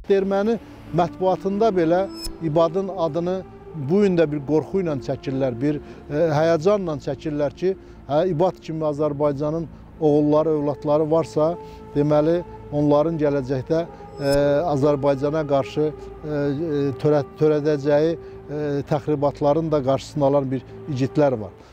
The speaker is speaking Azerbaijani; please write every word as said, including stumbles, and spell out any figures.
Hətta erməni mətbuatında belə İbadın adını bu gün də bir qorxu ilə çəkirlər, bir e, həyəcanla çəkirlər ki, hə, İbad kimi Azərbaycanın oğulları, övladları varsa, deməli onların gələcəkdə e, Azərbaycana qarşı e, törə, törədəcəyi e, təxribatların da qarşısını alan bir igidlər var.